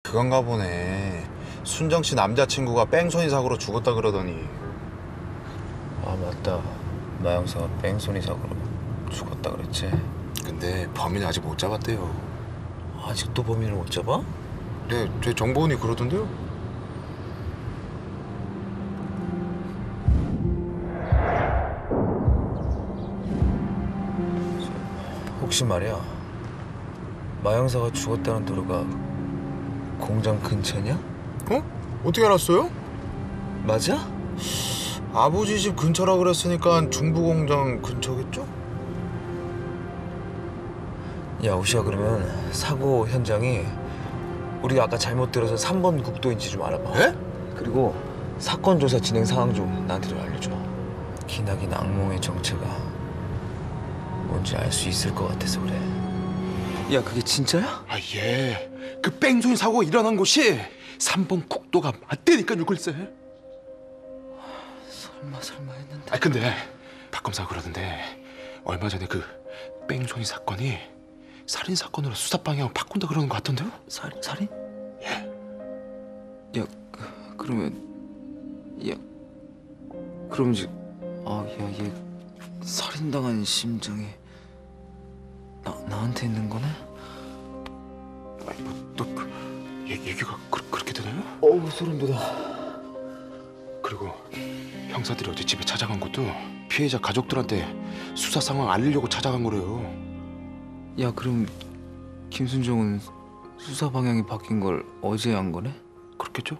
그건가 보네. 순정 씨 남자친구가 뺑소니 사고로 죽었다 그러더니. 아 맞다. 마영사가 뺑소니 사고로 죽었다 그랬지. 근데 범인은 아직 못 잡았대요. 아직도 범인을 못 잡아? 네, 제 정보원이 그러던데요. 혹시 말이야, 마영사가 죽었다는 도로가 공장 근처냐? 어? 어떻게 알았어요? 맞아? 아버지 집 근처라 그랬으니까 중부공장 근처겠죠? 야 우시야, 그러면 사고 현장이 우리가 아까 잘못 들어서 3번 국도인지 좀 알아봐. 예? 그리고 사건 조사 진행 상황 좀 나한테 좀 알려줘. 기나긴 악몽의 정체가 뭔지 알 수 있을 것 같아서 그래. 야 그게 진짜야? 아 예. 그 뺑소니 사고가 일어난 곳이 3번 국도가 맞대니까요 글쎄. 설마 했는데. 아 근데 박 검사가 그러던데 얼마 전에 그 뺑소니 사건이 살인 사건으로 수사 방향을 바꾼다 그러는 것 같던데요? 살인? 예. 야 그러면 그럼 이제 얘 살인당한 심정이 나한테 있는 거네? 아니 뭐또 얘기가 그렇게 되나요? 어우 소름 돋아. 그리고 형사들이 어제 집에 찾아간 것도 피해자 가족들한테 수사 상황 알리려고 찾아간 거래요. 야 그럼 김순정은 수사 방향이 바뀐 걸 어제 한 거네? 그렇겠죠?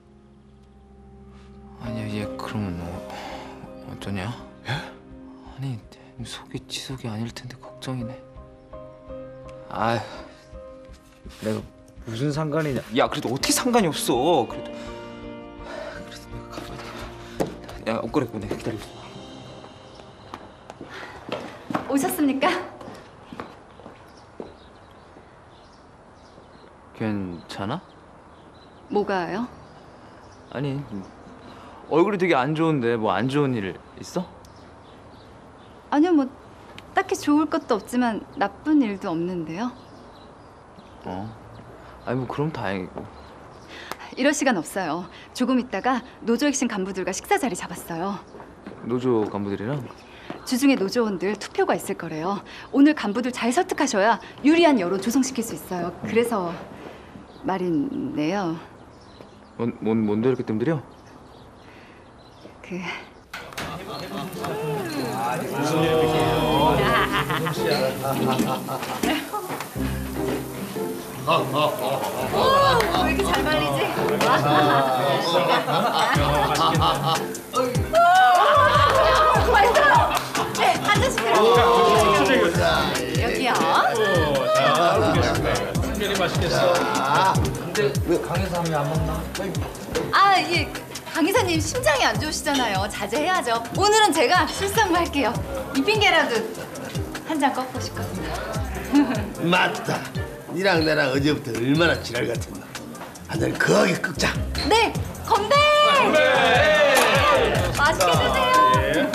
아니야 얘 그러면 어쩌냐? 예? 아니 속이 지속이 아닐 텐데 걱정이네. 아휴 내가 무슨 상관이냐. 야 그래도 어떻게 상관이 없어. 그래도 내가 가봐야 돼. 야 옷 갈아입고 내가 기다려. 오셨습니까? 괜찮아? 뭐가요? 아니 얼굴이 되게 안 좋은데 뭐 안 좋은 일 있어? 아니요, 뭐 딱히 좋을 것도 없지만 나쁜 일도 없는데요. 아니 뭐 그럼 다행이고. 이럴 시간 없어요. 조금 있다가 노조 핵심 간부들과 식사 자리 잡았어요. 노조 간부들이랑? 주중에 노조원들 투표가 있을 거래요. 오늘 간부들 잘 설득하셔야 유리한 여론 조성시킬 수 있어요. 그래서 말인데요. 뭔데 이렇게 뜸들여? 그 오, 왜 이렇게 잘 말리지? 맛있어요. 네, 한 잔씩 드세요. 여기요. 특별히 맛있겠어. 근데 왜 강혜삼이 안 먹나? 아, 예. 강 이사님 심장이 안 좋으시잖아요. 자제해야죠. 오늘은 제가 술상무 할게요. 이 핑계라도 한 잔 꺾고 싶거든요. 맞다. 니랑 나랑 어제부터 얼마나 지랄 같았나. 한잔 거하게 끄자. 네, 건배! 맛있게 드세요.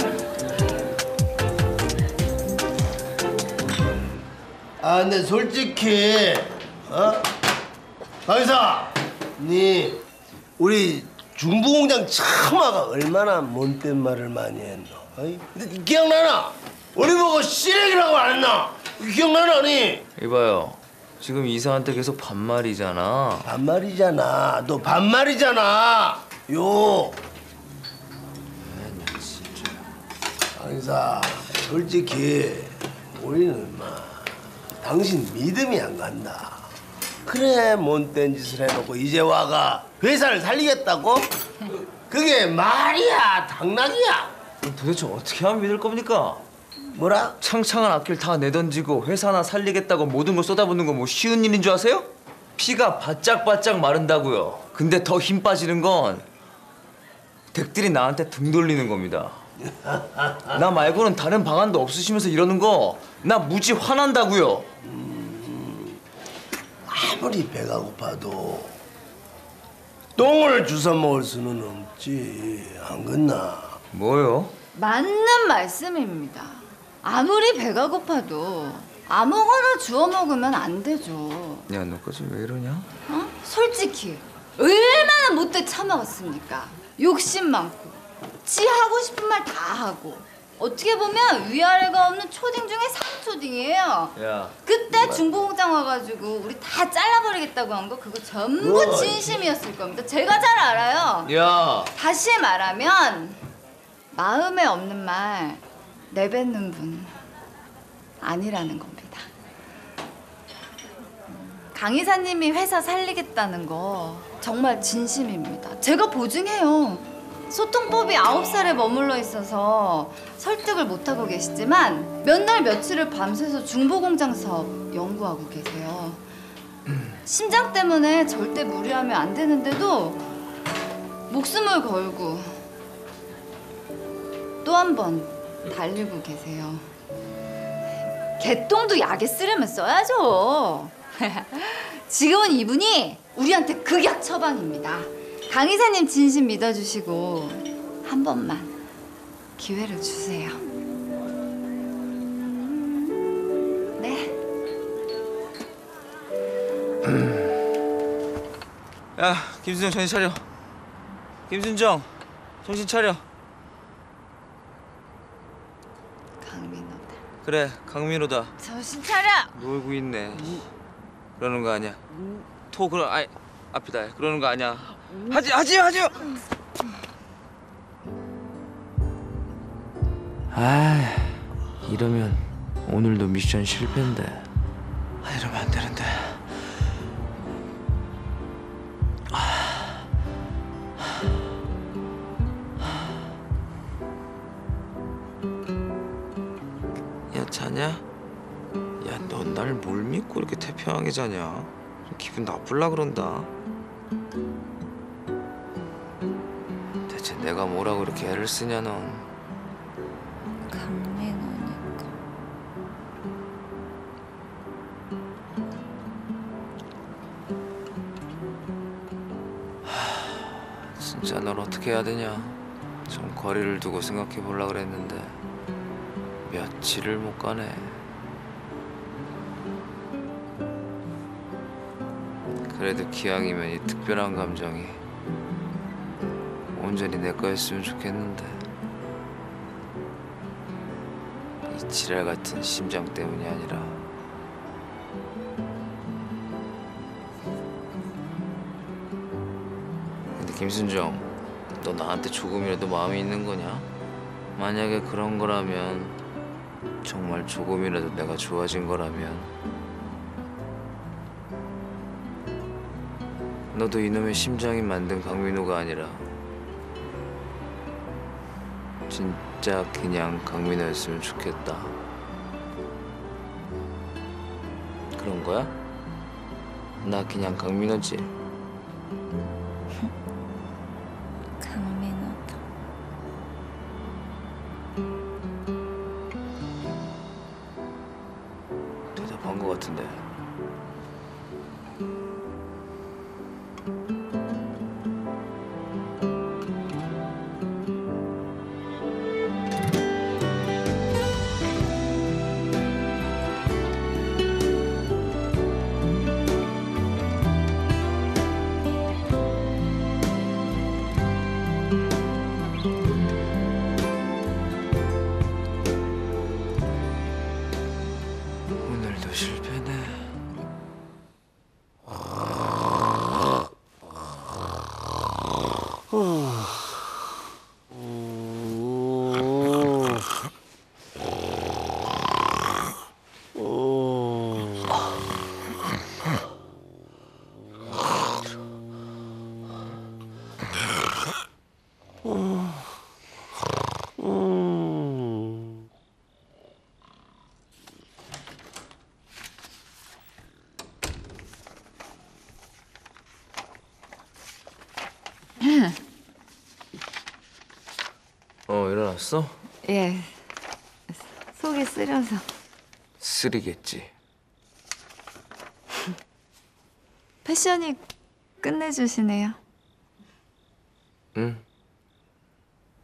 아 근데 솔직히 강희사, 니 우리 중부공장 처마가 얼마나 못된 말을 많이 했노? 어이? 근데 기억나나? 우리 보고 쓰레기라고 안 했나? 기억나나 니? 이봐요. 지금 이사한테 계속 반말이잖아. 반말이잖아. 너 반말이잖아. 요. 강희사, 솔직히 우리는 당신 믿음이 안 간다. 그래 못된 짓을 해놓고 이제 와가 회사를 살리겠다고? 그게 말이야 당락이야? 도대체 어떻게 하면 믿을 겁니까? 뭐라? 창창한 악기를 다 내던지고 회사 하나 살리겠다고 모든 걸 쏟아붓는 거 뭐 쉬운 일인 줄 아세요? 피가 바짝바짝 마른다고요. 근데 더 힘 빠지는 건 댁들이 나한테 등 돌리는 겁니다. 나 말고는 다른 방안도 없으시면서 이러는 거 나 무지 화난다고요. 아무리 배가 고파도 똥을 주워 먹을 수는 없지. 안 그렇나? 뭐요? 맞는 말씀입니다. 아무리 배가 고파도 아무거나 주워 먹으면 안 되죠. 야, 너까지 왜 이러냐? 어? 솔직히 얼마나 못돼 처먹었습니까? 욕심 많고 지 하고 싶은 말 다 하고 어떻게 보면 위아래가 없는 초딩 중에 상초딩이에요. 야, 그때 중고공장 와가지고 우리 다 잘라버리겠다고 한 거 그거 전부 진심이었을 겁니다. 제가 잘 알아요. 야, 다시 말하면 마음에 없는 말 내뱉는 분 아니라는 겁니다. 강 이사님이 회사 살리겠다는 거 정말 진심입니다. 제가 보증해요. 소통법이 9살에 머물러 있어서 설득을 못하고 계시지만 몇 날 며칠을 밤새서 중보공장 사업 연구하고 계세요. 심장 때문에 절대 무리하면 안 되는데도 목숨을 걸고 또 한 번 달리고 계세요. 개똥도 약에 쓰려면 써야죠. 지금은 이분이 우리한테 극약 처방입니다. 강 이사님 진심 믿어주시고 한 번만 기회를 주세요. 네. 야, 김순정 정신 차려. 김순정, 정신 차려. 강민호다. 그래, 강민호다. 정신 차려. 놀고 있네. 그러는 거 아니야. 아이, 앞이다. 그러는 거 아니야. 하지. 아, 이러면 오늘도 미션 실패인데. 이러면 안 되는데. 야, 자냐? 야, 넌 날 뭘 믿고 이렇게 태평하게 자냐? 좀 기분 나쁠라 그런다. 대체 내가 뭐라고 이렇게 애를 쓰냐, 넌? 강민호니까. 진짜 널 어떻게 해야 되냐? 좀 거리를 두고 생각해 보려고 그랬는데 며칠을 못 가네. 그래도 기왕이면 이 특별한 감정이 온전히 내 거였으면 좋겠는데 이 지랄 같은 심장 때문이 아니라 근데 김순정, 너 나한테 조금이라도 마음이 있는 거냐? 만약에 그런 거라면 정말 조금이라도 내가 좋아진 거라면 너도 이놈의 심장이 만든 강민호가 아니라 진짜 그냥 강민호였으면 좋겠다. 그런 거야? 나 그냥 강민호지? 강민호다. 대답한 거 같은데. 오늘도 실패네. 일어났어? 예. 속이 쓰려서. 쓰리겠지. 패션이 끝내주시네요. 응.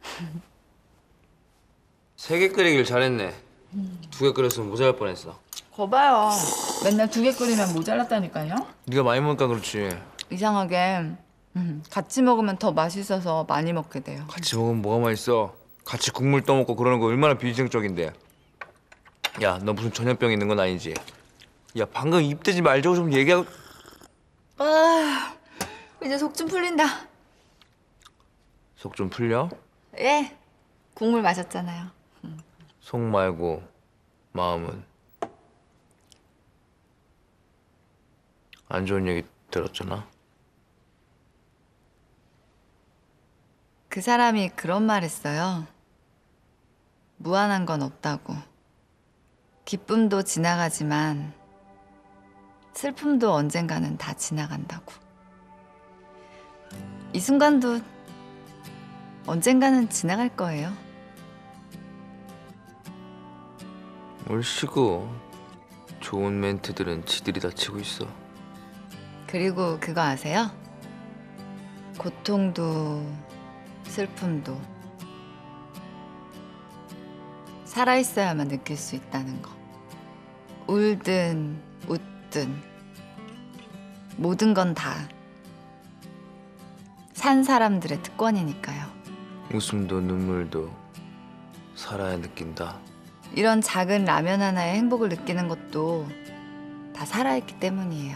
3개 끓이길 잘했네. 2개 끓였으면 모자랄 뻔했어. 거봐요. 맨날 2개 끓이면 모자랐다니까요. 네가 많이 먹으니까 그렇지. 이상하게 같이 먹으면 더 맛있어서 많이 먹게 돼요. 같이 먹으면 뭐가 맛있어? 같이 국물 떠먹고 그러는 거 얼마나 비위생적인데. 야, 너 무슨 전염병 있는 건 아니지? 야, 방금 입대지 말자고 좀 얘기하고. 아, 이제 속 좀 풀린다. 속 좀 풀려? 예, 국물 마셨잖아요. 속 말고 마음은. 안 좋은 얘기 들었잖아. 그 사람이 그런 말 했어요. 무한한 건 없다고. 기쁨도 지나가지만 슬픔도 언젠가는 다 지나간다고. 이 순간도 언젠가는 지나갈 거예요. 얼씨구. 좋은 멘트들은 지들이 다 치고 있어. 그리고 그거 아세요? 고통도 슬픔도 살아있어야만 느낄 수 있다는 거. 울든 웃든 모든 건 다 산 사람들의 특권이니까요. 웃음도 눈물도 살아야 느낀다. 이런 작은 라면 하나에 행복을 느끼는 것도 다 살아있기 때문이에요.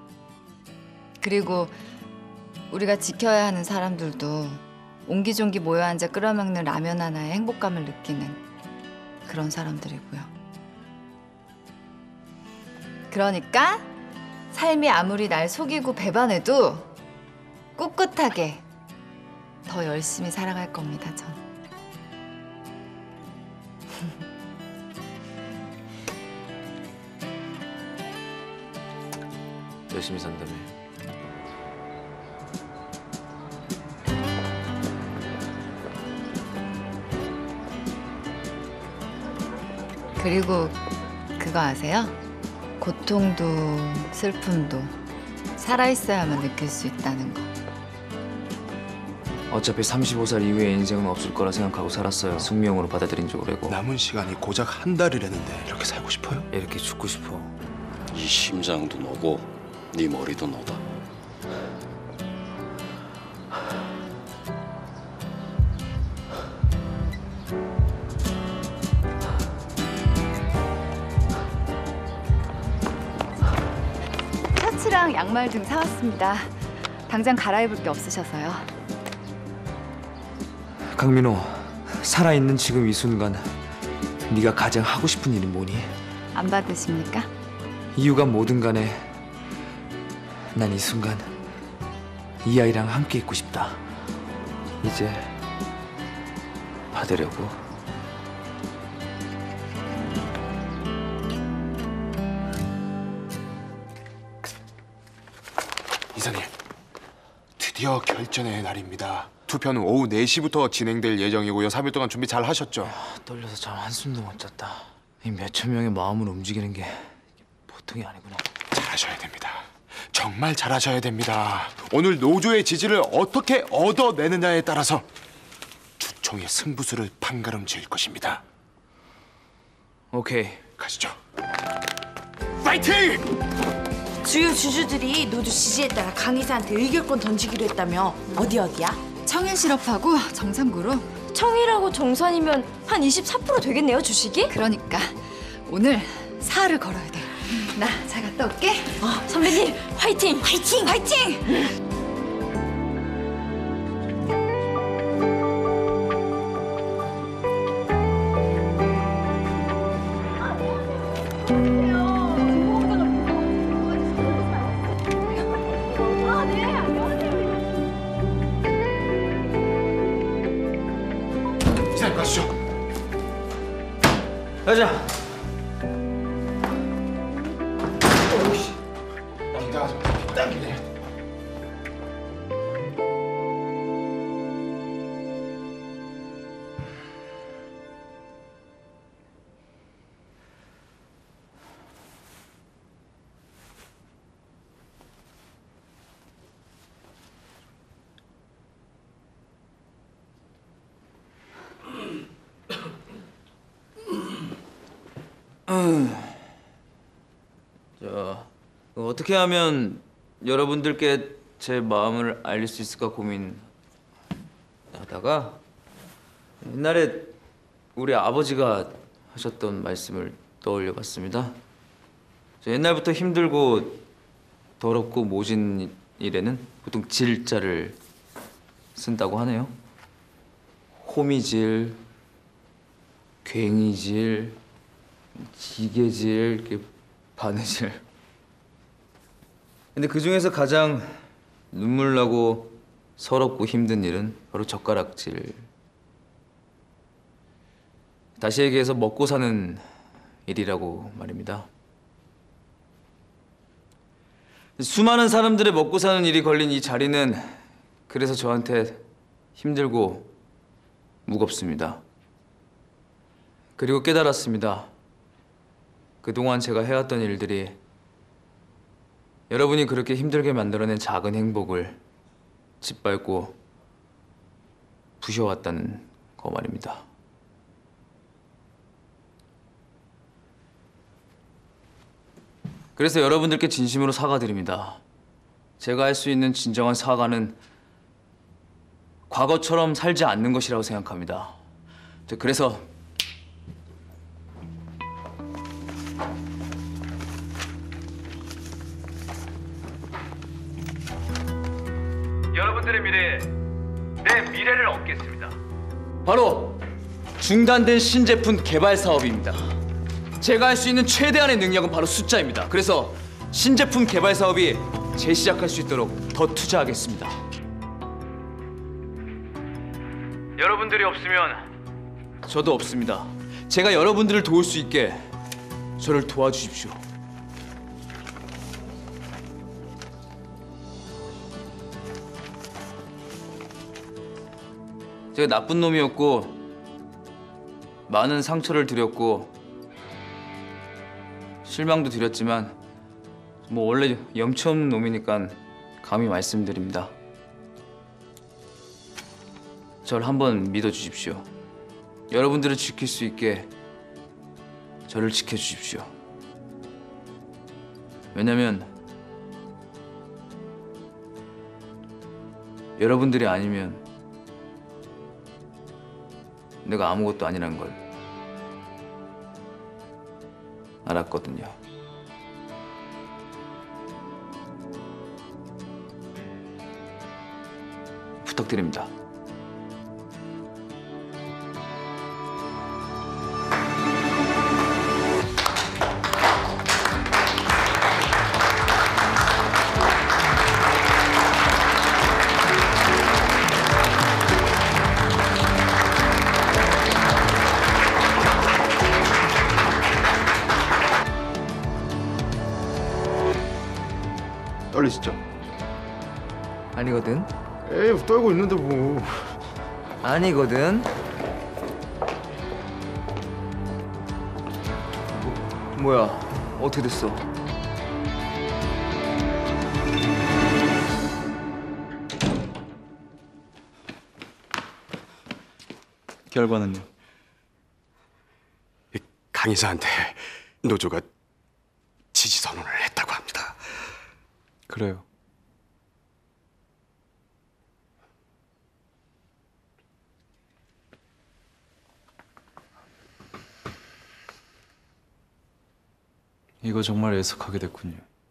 그리고 우리가 지켜야 하는 사람들도 옹기종기 모여 앉아 끓여 먹는 라면 하나에 행복감을 느끼는 그런 사람들이고요. 그러니까 삶이 아무리 날 속이고 배반해도 꿋꿋하게 더 열심히 살아갈 겁니다, 전. 열심히 산다며. 그리고 그거 아세요? 고통도 슬픔도 살아있어야만 느낄 수 있다는 거. 어차피 35살 이후의 인생은 없을 거라 생각하고 살았어요. 숙명으로 받아들인 줄 알고. 남은 시간이 고작 한 달이라는데 이렇게 살고 싶어요? 이렇게 죽고 싶어. 이 심장도 너고 네 머리도 너다. 셔츠랑 양말 등 사왔습니다. 당장 갈아입을 게 없으셔서요. 강민호, 살아있는 지금 이 순간 네가 가장 하고 싶은 일이 뭐니? 안 받으십니까? 이유가 뭐든 간에 난 이 순간 이 아이랑 함께 있고 싶다. 이제 받으려고. 이사님, 드디어 결전의 날입니다. 투표는 오후 4시부터 진행될 예정이고요. 3일 동안 준비 잘 하셨죠? 떨려서 잠 한숨도 못 잤다. 이 몇천 명의 마음을 움직이는 게 보통이 아니구나. 잘하셔야 됩니다. 정말 잘하셔야 됩니다. 오늘 노조의 지지를 어떻게 얻어내느냐에 따라서 두 총의 승부수를 판가름 지을 것입니다. 오케이. 가시죠. 파이팅! 주요 주주들이 노조 지지에 따라 강 이사한테 의결권 던지기로 했다며. 어디야? 청일 실업하고 정상구로. 청일하고 정산이면 한 24% 되겠네요, 주식이? 그러니까 오늘 사활을 걸어야 돼. 나 잘 갔다 올게. 선배님, 화이팅! 화이팅! 화이팅! 이사님 가시죠. 가자. 긴장하지 마. 당기네. 어떻게 하면 여러분들께 제 마음을 알릴 수 있을까 고민하다가 옛날에 우리 아버지가 하셨던 말씀을 떠올려 봤습니다. 저 옛날부터 힘들고 더럽고 모진 일에는 보통 질자를 쓴다고 하네요. 호미질, 괭이질, 지게질, 이렇게 바느질. 근데 그 중에서 가장 눈물 나고 서럽고 힘든 일은 바로 젓가락질. 다시 얘기해서 먹고 사는 일이라고 말입니다. 수많은 사람들의 먹고 사는 일이 걸린 이 자리는 그래서 저한테 힘들고 무겁습니다. 그리고 깨달았습니다. 그동안 제가 해왔던 일들이 여러분이 그렇게 힘들게 만들어낸 작은 행복을 짓밟고 부셔왔다는 거 말입니다. 그래서 여러분들께 진심으로 사과드립니다. 제가 할 수 있는 진정한 사과는 과거처럼 살지 않는 것이라고 생각합니다. 그래서 여러분들의 미래에 내 미래를 얻겠습니다. 바로 중단된 신제품 개발 사업입니다. 제가 할 수 있는 최대한의 능력은 바로 숫자입니다. 그래서 신제품 개발 사업이 재시작할 수 있도록 더 투자하겠습니다. 여러분들이 없으면 저도 없습니다. 제가 여러분들을 도울 수 있게 저를 도와주십시오. 제가 나쁜 놈이었고 많은 상처를 드렸고 실망도 드렸지만 뭐 원래 염치 없는 놈이니까 감히 말씀드립니다. 절 한번 믿어주십시오. 여러분들을 지킬 수 있게 저를 지켜주십시오. 왜냐면 여러분들이 아니면 내가 아무것도 아니라는 걸 알았거든요. 부탁드립니다. 떨리시죠? 아니거든. 에이, 떨고 있는데 뭐. 아니거든. 뭐야? 어떻게 됐어? 결과는요? 강 이사한테 노조가 지지 선언을 했다고 합니다. 그래요. 이거 정말 애석하게 됐군요.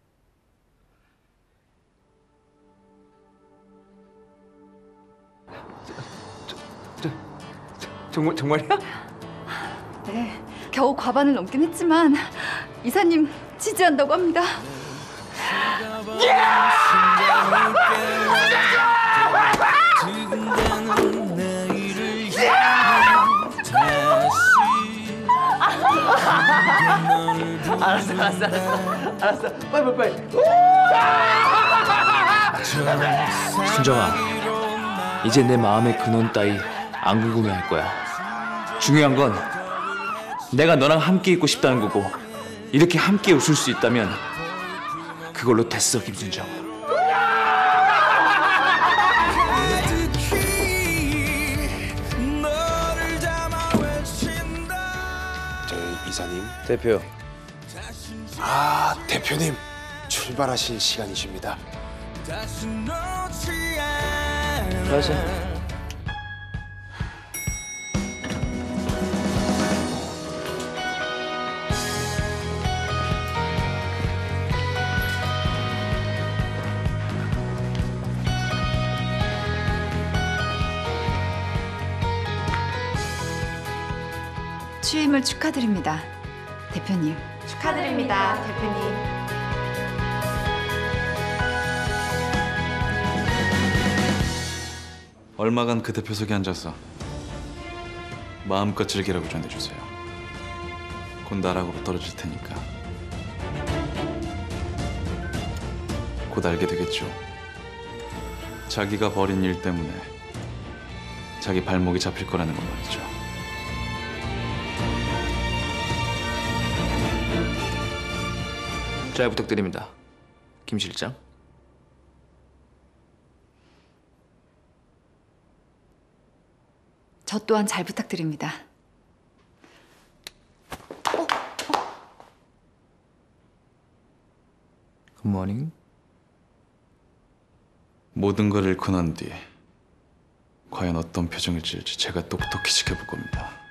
정말이야? 네, 겨우 과반을 넘긴 했지만 이사님 지지한다고 합니다. 알았어. 빨리. 순정아, 이제 내 마음의 근원 따위 안 궁금해할 거야. 중요한 건 내가 너랑 함께 있고 싶다는 거고, 이렇게 함께 웃을 수 있다면 그걸로 됐어, 김순정. 저 이사님. 대표. 아, 대표님. 출발하실 시간이십니다. 가자. 취임을 축하드립니다, 대표님. 축하드립니다, 대표님. 얼마간 그 대표석에 앉아서 마음껏 즐기라고 전해주세요. 곧 나락으로 떨어질 테니까. 곧 알게 되겠죠. 자기가 벌인 일 때문에 자기 발목이 잡힐 거라는 건 말이죠. 잘 부탁드립니다, 김 실장. 저 또한 잘 부탁드립니다. 굿모닝. 모든 걸 잃고 난 뒤 과연 어떤 표정을 지을지 제가 똑똑히 지켜볼 겁니다.